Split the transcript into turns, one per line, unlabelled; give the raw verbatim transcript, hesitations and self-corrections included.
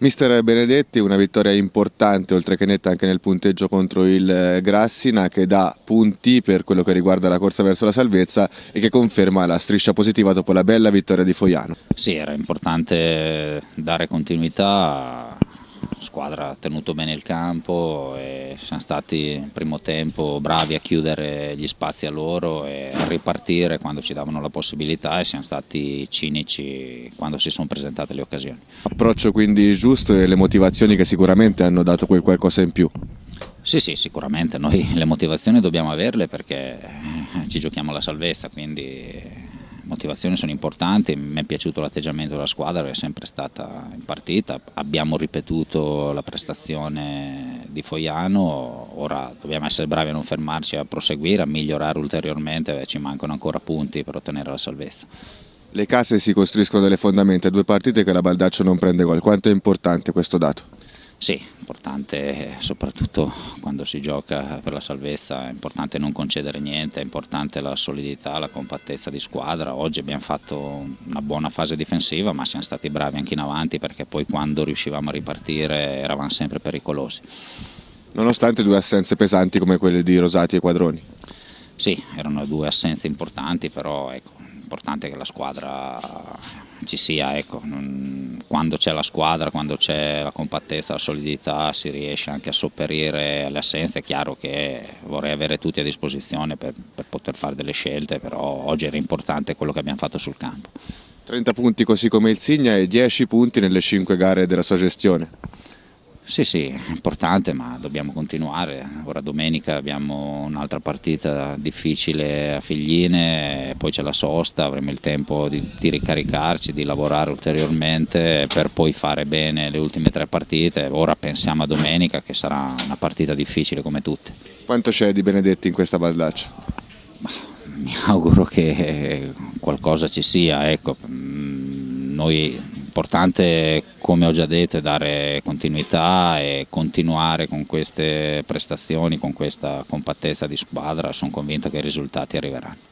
Mister Benedetti, una vittoria importante, oltre che netta anche nel punteggio contro il Grassina, che dà punti per quello che riguarda la corsa verso la salvezza e che conferma la striscia positiva dopo la bella vittoria di Foiano.
Sì, era importante dare continuità, la squadra ha tenuto bene il campo e siamo stati nel primo tempo bravi a chiudere gli spazi a loro e a ripartire quando ci davano la possibilità, e siamo stati cinici quando si sono presentate le occasioni.
Approccio quindi giusto e le motivazioni che sicuramente hanno dato quel qualcosa in più.
Sì, sì, sicuramente noi le motivazioni dobbiamo averle perché ci giochiamo la salvezza, quindi motivazioni sono importanti. Mi è piaciuto l'atteggiamento della squadra, è sempre stata in partita, abbiamo ripetuto la prestazione di Foiano, ora dobbiamo essere bravi a non fermarci, a proseguire, a migliorare ulteriormente, ci mancano ancora punti per ottenere la salvezza.
Le case si costruiscono dalle fondamenta, due partite che la Baldaccio non prende gol, quanto è importante questo dato?
Sì, importante soprattutto quando si gioca per la salvezza, è importante non concedere niente, è importante la solidità, la compattezza di squadra. Oggi abbiamo fatto una buona fase difensiva, ma siamo stati bravi anche in avanti, perché poi quando riuscivamo a ripartire eravamo sempre pericolosi.
Nonostante due assenze pesanti come quelle di Rosati e Quadroni.
Sì, erano due assenze importanti, però ecco, è importante che la squadra ci sia, ecco. Quando c'è la squadra, quando c'è la compattezza, la solidità, si riesce anche a sopperire alle assenze. È chiaro che vorrei avere tutti a disposizione per, per poter fare delle scelte, però oggi era importante quello che abbiamo fatto sul campo.
trenta punti così come il Signa e dieci punti nelle cinque gare della sua gestione.
Sì, sì, è importante, ma dobbiamo continuare. Ora domenica abbiamo un'altra partita difficile a Figline, poi c'è la sosta, avremo il tempo di, di ricaricarci, di lavorare ulteriormente per poi fare bene le ultime tre partite. Ora pensiamo a domenica, che sarà una partita difficile come tutte.
Quanto c'è di Benedetti in questa Baldaccio?
Mi auguro che qualcosa ci sia, ecco. Noi L'importante, come ho già detto, è dare continuità e continuare con queste prestazioni, con questa compattezza di squadra. Sono convinto che i risultati arriveranno.